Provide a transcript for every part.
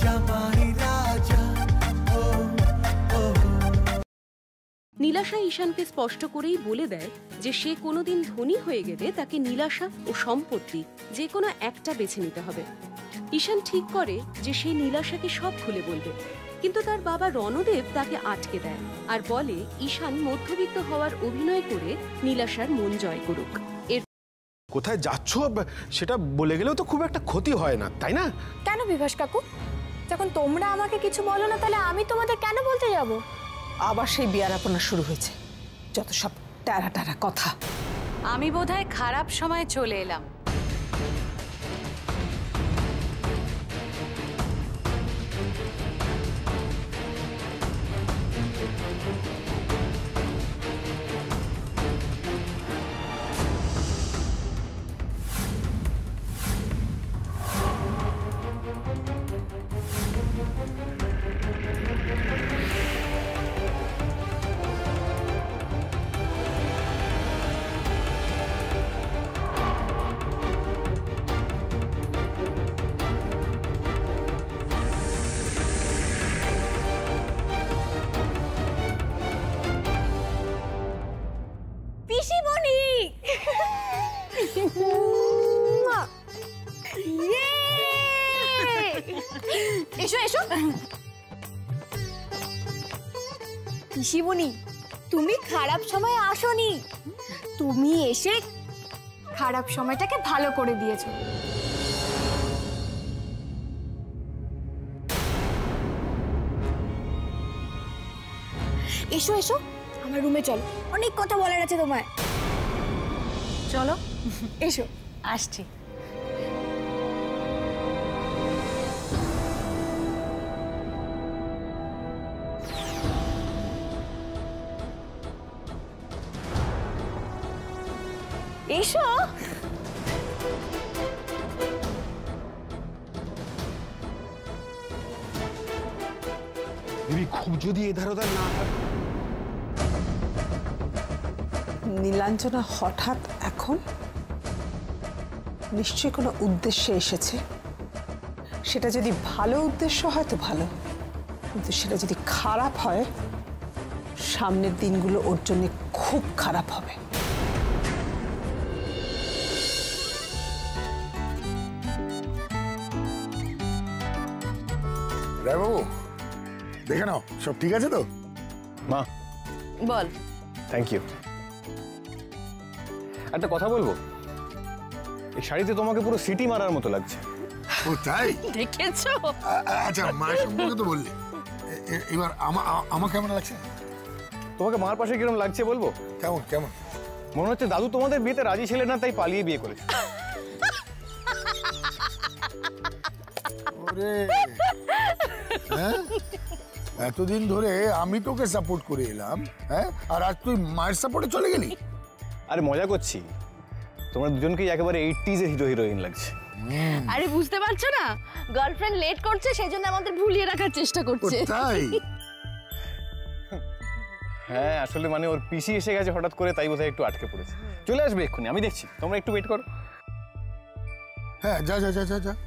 নীলাশা ঈশানকে স্পষ্ট করেই বলে দেয় যে সে কোনোদিন ধনী হয়ে গেলে তাকে নীলাশা ও সম্পত্তি যে কোনো একটা বেছে নিতে হবে। ঈশান ঠিক করে যে সে নীলাশাকে সব খুলে বলবে, কিন্তু তার বাবা রণদেব তাকে আটকে দেয় আর বলে ঈশান মধ্যবিত্ত হওয়ার অভিনয় করে নীলাশার মন জয় করুক। কোথায় যাচ্ছ সেটা বলে গেলেও তো খুব একটা ক্ষতি হয় না, তাই না? কেন বিভাস কাকু, যখন তোমরা আমাকে কিছু বলো না তাহলে আমি তোমাদের কেন বলতে যাব? আবার সেই বিয়ারাপনা শুরু হয়েছে, যত সব টারা টারা কথা। আমি বোধহয় খারাপ সময় চলে এলাম। পিসিমণি, এসো এসো। পিসিমণি, তুমি খারাপ সময় আসোনি, তুমি এসে খারাপ সময়টাকে ভালো করে দিয়েছো। এসো এসো, আমার রুমে চলো, অনেক কথা বলার আছে তোমায়। চলো এসো। আসছি। এসো। খুব যদি এধার ওধার না হয়। নীলাঞ্জনা হঠাৎ এখন নিশ্চয়ই কোনো উদ্দেশ্যে এসেছে। সেটা যদি ভালো উদ্দেশ্য হয় তো ভালো, কিন্তু সেটা যদি খারাপ হয় সামনের দিনগুলো ওর জন্য খুব খারাপ হবে। বাবু, দেখে নাও সব ঠিক আছে তো? মা বল। Thank you. একটা কথা বলবো, এই শাড়িতে তোমাকে পুরো সিটি মারার মতো লাগছে। ও তাই? দেখেছো? আচ্ছা, মায়ের সম্পর্কে তো বললি, এবার আমার কেমন লাগছে? তোমাকে মার পাশে কিরকম লাগছে বলবো? কেমন কেমন? মনে হচ্ছে দাদু তোমাদের বিয়েতে রাজি ছিলেন না, তাই পালিয়ে বিয়ে করেছে। ওরে, হ্যাঁ, এতদিন ধরে আমি তোকে সাপোর্ট করে এলাম, হ্যাঁ, আর আজ তুই মায়ের সাপোর্টে চলে গেলি? আরে মজা করছি, তোমরা দুজনকেই একেবারে 80s এর হিরো হিরোইন লাগছে। আরে বুঝতে পারছো না, গার্লফ্রেন্ড লেট করছে সেই জন্য আমাদের ভুলিয়ে রাখার চেষ্টা করছে। তাই? হ্যাঁ, আসলে মানে ওর পিসি এসে গেছে হঠাৎ করে, তাই বোধহয় একটু আটকে পড়েছে। চলে আসবে এক্ষুনি, আমি দেখছি, তোমরা একটু ওয়েট করো। হ্যাঁ, যা যা যা যা যা।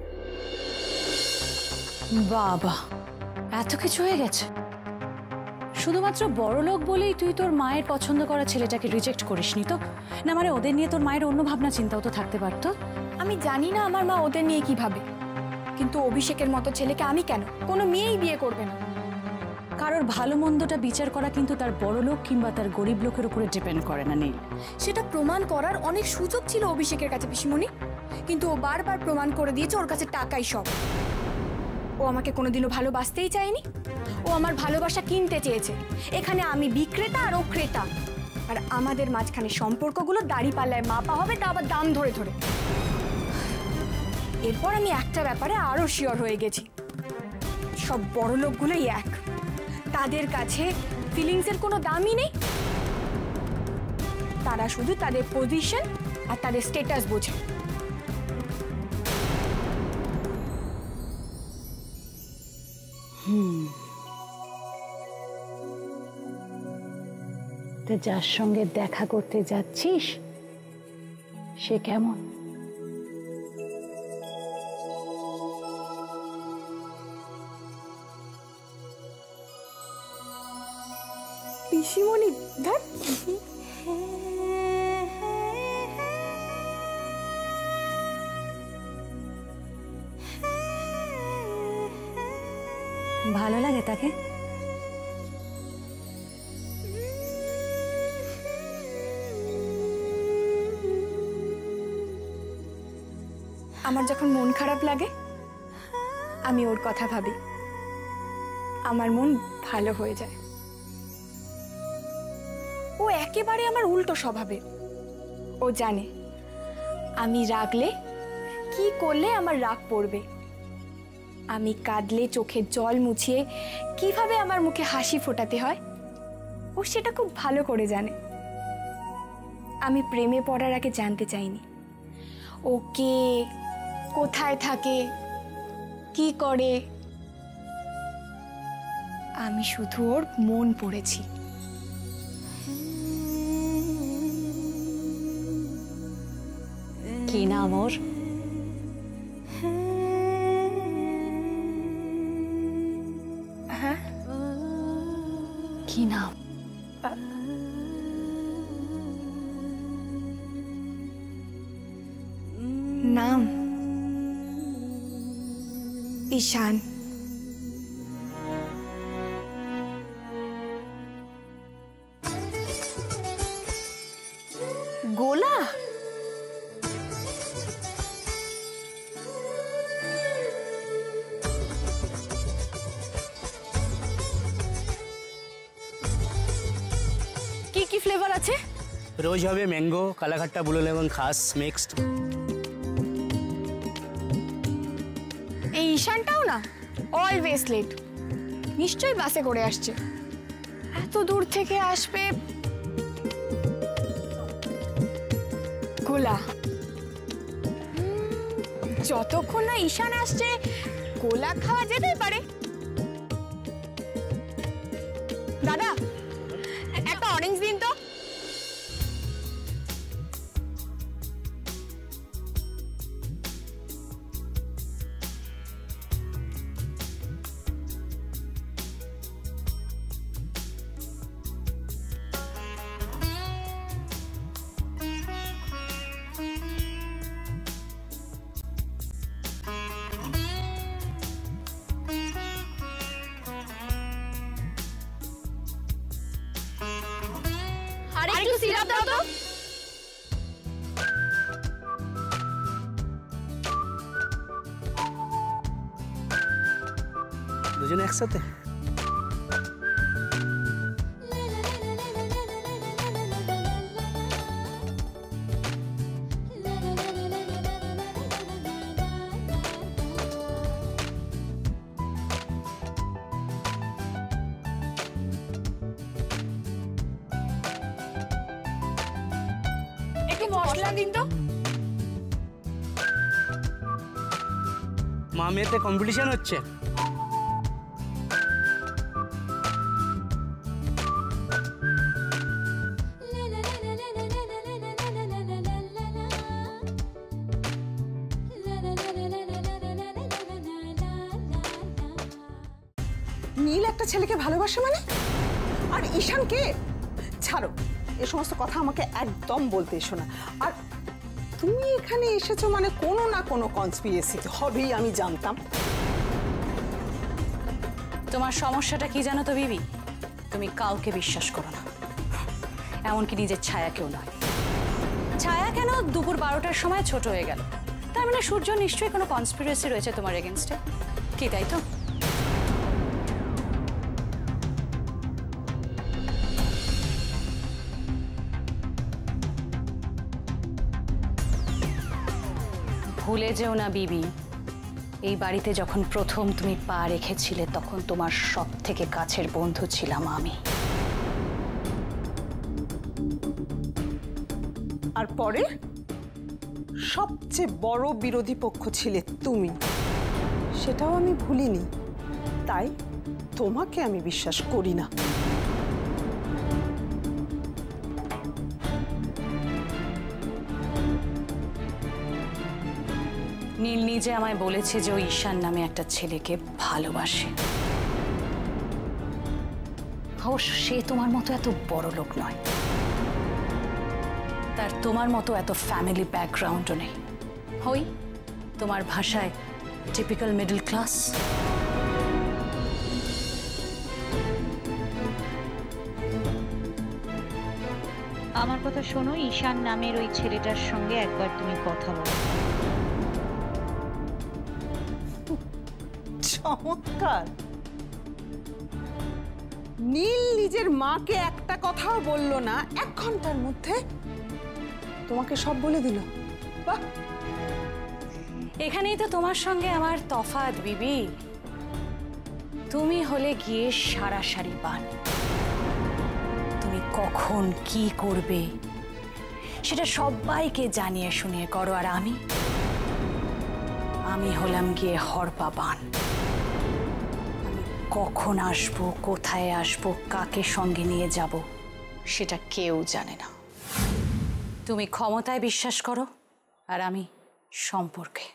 বাবা, এত কিছু হয়ে গেছে। শুধুমাত্র বড় লোক বলেই তুই তোর মায়ের পছন্দ করা ছেলেটাকে রিজেক্ট করিসনি তো? না মানে ওদের নিয়ে তোর মায়ের অন্য ভাবনা চিন্তাও তো থাকতে পারতো। আমি জানি না আমার মা ওদের নিয়ে কি ভাবে, কিন্তু অভিষেকের মতো ছেলেকে আমি কেন, কোনো মেয়েই বিয়ে করবে না। কারোর ভালো মন্দটা বিচার করা কিন্তু তার বড় লোক কিংবা তার গরিব লোকের উপরে ডিপেন্ড করে না নীল। সেটা প্রমাণ করার অনেক সুযোগ ছিল অভিষেকের কাছে পিসিমণি, কিন্তু ও বারবার প্রমাণ করে দিয়েছে ওর কাছে টাকাই সব। ও আমাকে কোনোদিনও ভালোবাসতেই চায়নি, ও আমার ভালোবাসা কিনতে চেয়েছে। এখানে আমি বিক্রেতা আর ও ক্রেতা, আর আমাদের মাঝখানে সম্পর্কগুলো দাড়িপাল্লায় মাপা হবে, তা আবার দাম ধরে ধরে। এরপর আমি একটা ব্যাপারে আরো শিওর হয়ে গেছি, সব বড় লোকগুলোই এক, তাদের কাছে ফিলিংসের কোনো দামই নেই। তারা শুধু তাদের পজিশন আর তাদের স্ট্যাটাস বোঝে। তো যার সঙ্গে দেখা করতে যাচ্ছিস সে কেমন? পিসিমণি ধর। ভালো লাগে তাকে? আমার যখন মন খারাপ লাগে আমি ওর কথা ভাবি, আমার মন ভালো হয়ে যায়। ও একেবারে আমার উল্টো স্বভাবের। ও জানে আমি রাগলে কি করলে আমার রাগ পড়বে, আমি কাঁদলে চোখের জল মুছিয়ে কিভাবে আমার মুখে হাসি ফোটাতে হয়, ও সেটা খুব ভালো করে জানে। আমি প্রেমে পড়ার আগে জানতে চাইনি ও কে, কোথায় থাকে, কি করে। আমি শুধু ওর মন পড়েছি। কি নাম ওর? হ্যাঁ, কি নাম? নাম ঈশান। গোলা? কি কি ফ্লেভার আছে? রোজ হবে mango, kala khatta, blue lemon, khus mixed. এই ঈশানটাও না অলওয়েজ লেট, নিশ্চয়ই বাসে করে আসছে। এত দূর থেকে আসবে। গোলা, যতক্ষণ না ঈশান আসছে গোলা খাওয়া যেতেই পারে। দাদা একটা অরেঞ্জ দিন তো। আর একটু সিরাপ দাও তো। দুজনে একসাথে? একটু মশলা দিন তো। মা মেয়েতে কম্পিটিশন হচ্ছে। নীল একটা ছেলেকে ভালোবাসে মানে? আর ঈশানকে? ছাড়ো, এ সমস্ত কথা আমাকে একদম বলতে এসো না। আর তুমি এখানে এসেছো মানে কোনো না কোনো কনস্পিরেসি হবেই, আমি জানতাম। তোমার সমস্যাটা কি জানো তো বিবি? তুমি কাউকে বিশ্বাস করো না, এমনকি নিজের ছায়াকেও নয়। ছায়া কেন দুপুর 12টার সময় ছোট হয়ে গেল, তার মানে সূর্য নিশ্চয়ই কোনো কনস্পিরেসি রয়েছে তোমার এগেনস্টে, কি তাই তো? ভুলে যেও না বিবি, এই বাড়িতে যখন প্রথম তুমি পা রেখেছিলে তখন তোমার সব থেকে কাছের বন্ধু ছিলাম আমি। আর পরে সবচেয়ে বড় বিরোধী পক্ষ ছিলে তুমি, সেটাও আমি ভুলিনি। তাই তোমাকে আমি বিশ্বাস করি না। নীল নিজে আমায় বলেছে যে ও ঈশান নামে একটা ছেলেকে ভালোবাসে। অবশ্য সে তোমার মতো এত বড় লোক নয়, তার তোমার মতো এত ফ্যামিলি ব্যাকগ্রাউন্ডও নেই। হই তোমার ভাষায় টিপিক্যাল মিডল ক্লাস। আমার কথা শোনো, ঈশান নামের ওই ছেলেটার সঙ্গে একবার তুমি কথা বলো। চমৎকার। নীল নিজের মাকে একটা কথাও বললো না, 1 ঘন্টার মধ্যে তোমাকে সব বলে দিল। বাহ, এখানেই তো তোমার সঙ্গে আমার তফাৎ বিবি। তুমি হলে গিয়ে সারাসারি বান। তুমি কখন কি করবে সেটা সবাইকে জানিয়ে শুনিয়ে করো, আর আমি হলাম গিয়ে হরপা বান। আমি কখন আসবো, কোথায় আসবো, কাকে সঙ্গে নিয়ে যাব সেটা কেউ জানে না। তুমি ক্ষমতায় বিশ্বাস করো আর আমি সম্পর্কে।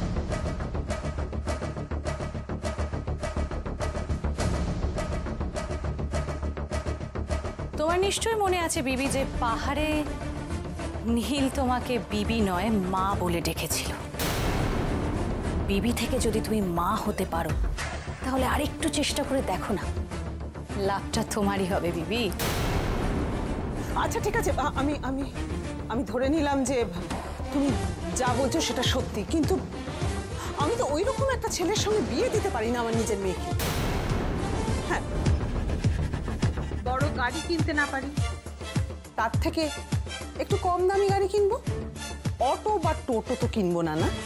তোমার নিশ্চয়ই মনে আছে বিবি যে পাহাড়ে নীল তোমাকে বিবি নয় মা বলে ডেকেছিল। বিবি থেকে যদি তুমি মা হতে পারো তাহলে আরেকটু চেষ্টা করে দেখো না, লাভটা তোমারই হবে বিবি। আচ্ছা ঠিক আছে, আমি আমি আমি ধরে নিলাম যে তুমি যা বলছো সেটা সত্যি, কিন্তু আমি তো ওই রকম একটা ছেলের সঙ্গে বিয়ে দিতে পারি না আমার নিজের মেয়েকে। হ্যাঁ, বড় গাড়ি কিনতে না পারি, তার থেকে একটু কম দামি গাড়ি কিনবো। অটো বা টোটো তো কিনবো না। না,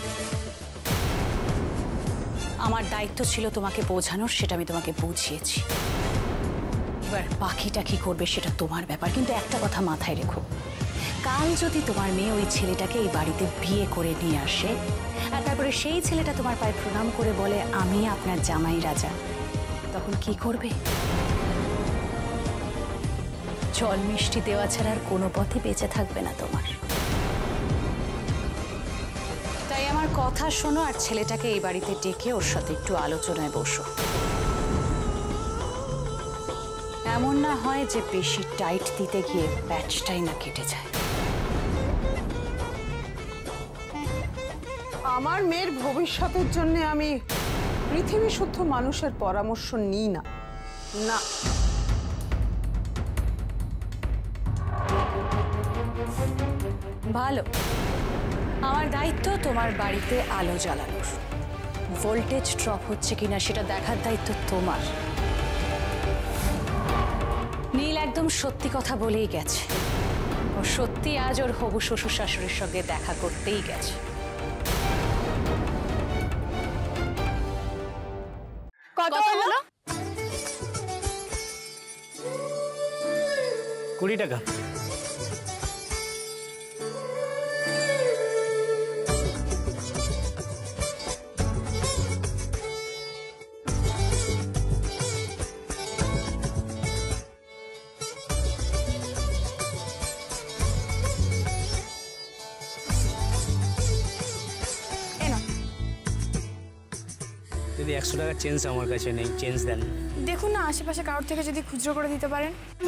আমার দায়িত্ব ছিল তোমাকে বোঝানোর, সেটা আমি তোমাকে বুঝিয়েছি। এবার বাকিটা কি করবে সেটা তোমার ব্যাপার, কিন্তু একটা কথা মাথায় রেখো, কাল যদি তোমার মেয়ে ওই ছেলেটাকে এই বাড়িতে বিয়ে করে নিয়ে আসে আর তারপরে সেই ছেলেটা তোমার পায়ে প্রণাম করে বলে আমি আপনার জামাই রাজা, তখন কি করবে? জল মিষ্টি দেওয়া ছাড়া আর কোনো পথে বেঁচে থাকবে না তোমার। তাই আমার কথা শোনো আর ছেলেটাকে এই বাড়িতে ডেকে ওর সাথে একটু আলোচনায় বসো। এমন না হয় যে বেশি টাইট দিতে গিয়ে প্যাচটাই না কেটে যায়। আমার মেয়ের ভবিষ্যতের জন্য আমি পৃথিবী শুদ্ধ মানুষের পরামর্শ নিই না। না, ভালো, আমার দায়িত্ব তোমার বাড়িতে আলো জ্বালানোর। ভোল্টেজ ড্রপ হচ্ছে কিনা সেটা দেখার দায়িত্ব তোমার। নীল একদম সত্যি কথা বলেই গেছে, ও সত্যি আজ ওর হবু শ্বশুর শাশুড়ির সঙ্গে দেখা করতেই গেছে। কত হলো? 20 টাকা। যদি 100 টাকার চেঞ্জ আমার কাছে নেই, চেঞ্জ দেন। দেখুন না আশেপাশে কারোর থেকে যদি খুচরো করে দিতে পারেন।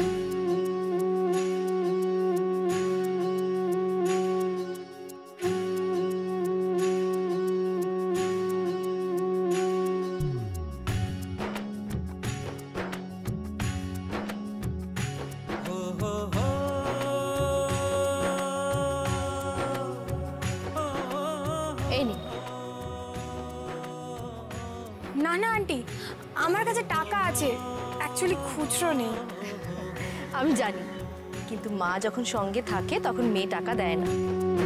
এই নিন। না না আন্টি, আমার কাছে টাকা আছে, অ্যাকচুয়ালি খুচরো নেই। আমি জানি, কিন্তু মা যখন সঙ্গে থাকে তখন মেয়ে টাকা দেয় না।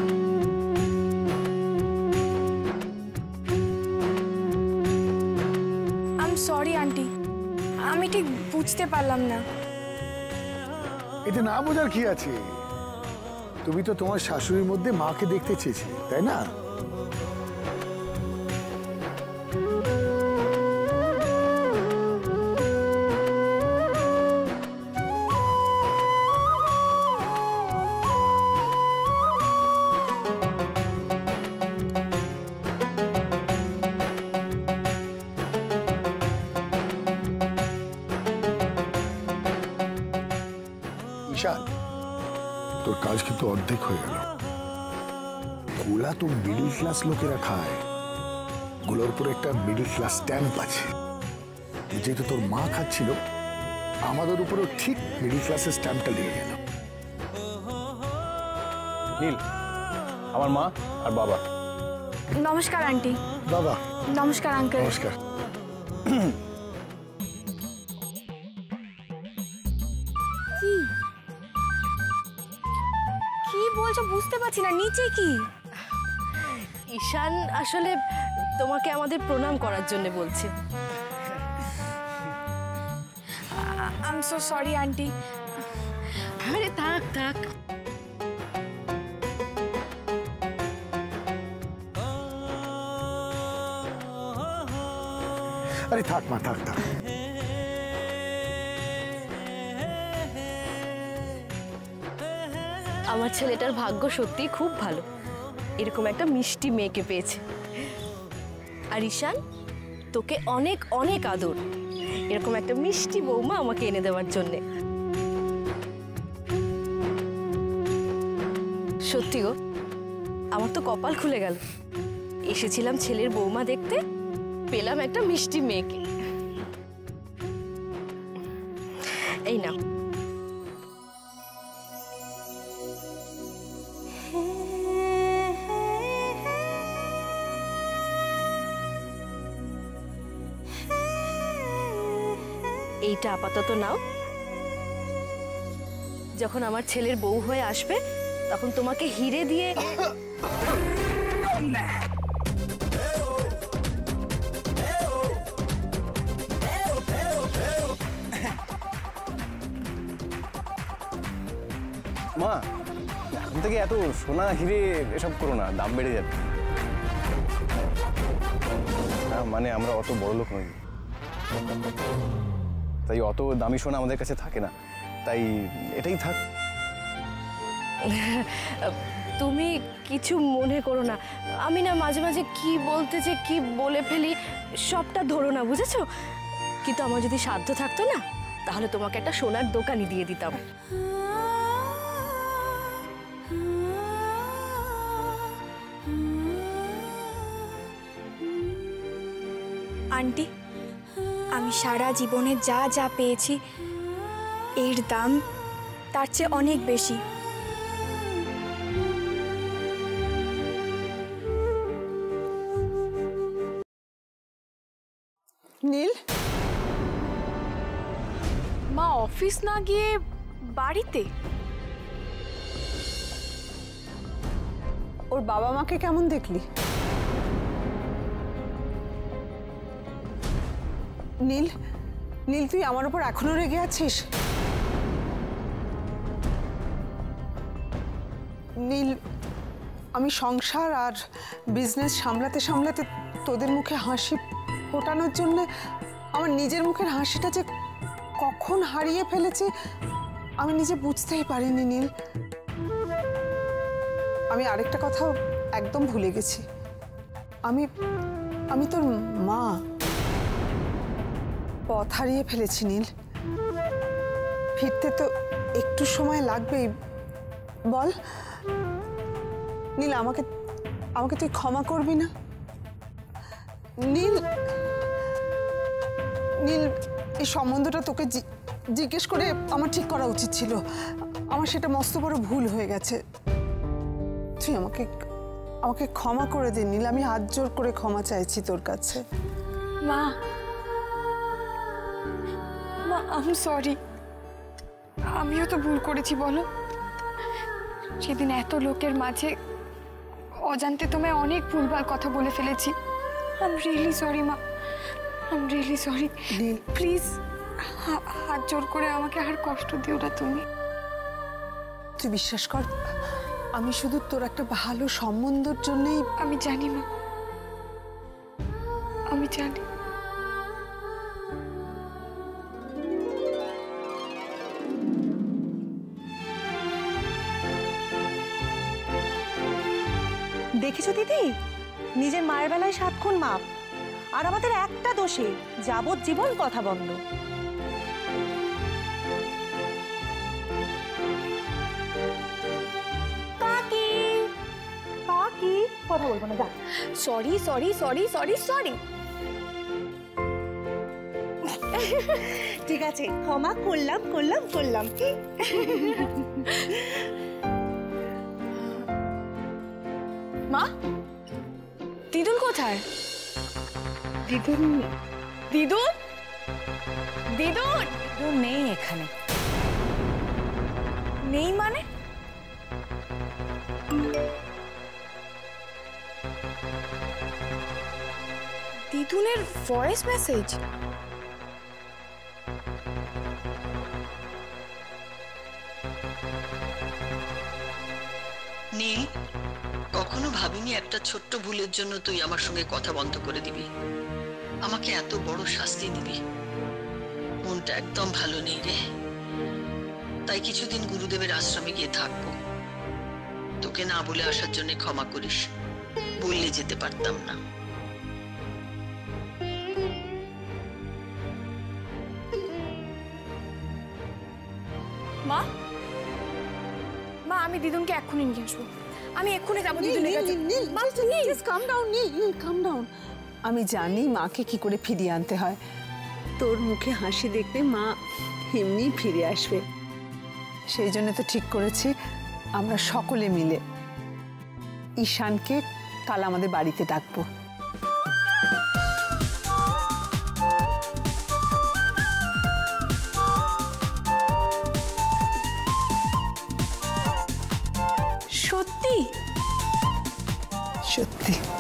আই এম সরি আন্টি, আমি ঠিক বুঝতে পারলাম না। এতে না বোঝার কি আছে? তুমি তো তোমার শাশুড়ির মধ্যে মাকে দেখতে চেয়েছিলে, তাই না? ঈশান, তোর কাজ কিন্তু অর্ধেক হয়ে গেল। গোলা তো মিডল ক্লাস লোকেরা খায়, গোলার উপরে একটা মিডল ক্লাস স্ট্যাম্প আছে। যেহেতু তোর মা খাচ্ছিল, আমাদের উপরেও ঠিক মিডল ক্লাসের স্ট্যাম্পটা লেগে গেল। নীল, আমার মা আর বাবা। নমস্কার আন্টি। বাবা নমস্কার আঙ্কেল। নমস্কার। কি বলছো বুঝতে পারছি না, নিচে কি? ঈশান আসলে তোমাকে আমাদের প্রণাম করার জন্য বলছে। I am so sorry aunty. আরে থাক থাক, আরে থাক মা, থাক থাক। আমার ছেলেটার ভাগ্য সত্যি খুব ভালো, এরকম একটা মিষ্টি মেয়েকে পেয়েছে। আর ঈশান, তোকে অনেক অনেক আদর, এরকম একটা মিষ্টি বৌমা আমাকে এনে দেওয়ার জন্যে। সত্যি গো, আমার তো কপাল খুলে গেল। এসেছিলাম ছেলের বৌমা দেখতে, পেলাম একটা মিষ্টি মেয়েকে। এই নাও। এইটা আপাতত নাও, যখন আমার ছেলের বউ হয়ে আসবে তখন তোমাকে হিরে দিয়ে মা, এখন থেকে এত সোনা হিরে এসব করো না, দাম বেড়ে যাবে। মানে আমরা অত বড় লোক নই, তাই অত দামি সোনা আমাদের কাছে থাকে না, তাই এটাই থাক। তুমি কিছু মনে করো না, আমি না মাঝে মাঝে কি বলতে যে কি বলে ফেলি, সবটা ধরো না, বুঝেছো? কিন্তু আমার যদি সাধ্য থাকতো না, তাহলে তোমাকে একটা সোনার দোকানই দিয়ে দিতাম। আন্টি, আমি সারা জীবনে যা যা পেয়েছি এর দাম তার চেয়ে অনেক বেশি। নীল, মা অফিস না গিয়ে বাড়িতে? ওর বাবা মাকে কেমন দেখলি? নীল, নীল তুই আমার উপর এখনো রেগে আছিস? নীল, আমি সংসার আর বিজনেস সামলাতে সামলাতে তোদের মুখে হাসি ফোটানোর জন্য আমার নিজের মুখের হাসিটা যে কখন হারিয়ে ফেলেছি আমি নিজে বুঝতেই পারিনি। নীল, আমি আরেকটা কথা একদম ভুলে গেছি। আমি আমি তোর মা, পথ হারিয়ে ফেলেছি নীল। ফিরতে তো একটু সময় লাগবেই, বল নীল, আমাকে আমাকে তুই ক্ষমা করবি না? নীল, নীল, এই সম্বন্ধটা তোকে জিজ্ঞেস করে আমার ঠিক করা উচিত ছিল। আমার সেটা মস্ত বড় ভুল হয়ে গেছে। তুই আমাকে আমাকে ক্ষমা করে দে নীল, আমি হাত জোর করে ক্ষমা চাইছি তোর কাছে। মা, মা আই এম সরি। আমিও তো ভুল করেছি বলো। সেদিন এত লোকের মাঝে অজান্তে তোমায় অনেক ভুলভাল কথা বলে ফেলেছি। আই এম রিয়েলি সরি মা, I am really sorry. Please হাত জোর করে আমাকে আর কষ্ট দিও না তুমি। তুই বিশ্বাস কর, আমি শুধু তোর একটা ভালো সম্বন্ধের জন্যই। আমি জানি মা, আমি জানি। দেখেছো দিদি, নিজের মায়ের বেলায় 7 খুন মাপ, আর আমাদের একটা দোষে যাবজ্জীবন কথা বন্ধ। কি কথা বলবো না, যা। Sorry sorry sorry sorry sorry. ঠিক আছে, ক্ষমা করলাম করলাম করলাম। মা, দিদুন কোথায়? দিদুন দিদুন দিদুন দিদুন নেই এখানে। নেই মানে? দিদুনের ভয়েস মেসেজ? নীল, কখনো ভাবিনি একটা ছোট্ট ভুলের জন্য তুই আমার সঙ্গে কথা বন্ধ করে দিবি, আমাকে এত বড় শাস্তি দিবি। মনটা একদম ভালো নেই রে, তাই কিছুদিন গুরুদেবের আশ্রমে গিয়ে থাকবো। তোকে না বলে আসার জন্য ক্ষমা করিস, বললে যেতে পারতাম না। মা, মা আমি দিদুনকে এক্ষুনি নিয়ে আসবো। আমি এক্ষুনি যাবো দিদুনের কাছে। মা please calm down, calm down. আমি জানি মাকে কি করে ফিরিয়ে আনতে হয়। তোর মুখে হাসি দেখতে মা এমনি ফিরে আসবে। সেই জন্য তো ঠিক করেছি আমরা সকলে মিলে ঈশানকে কাল আমাদের বাড়িতে ডাকবো। সত্যি? সত্যি।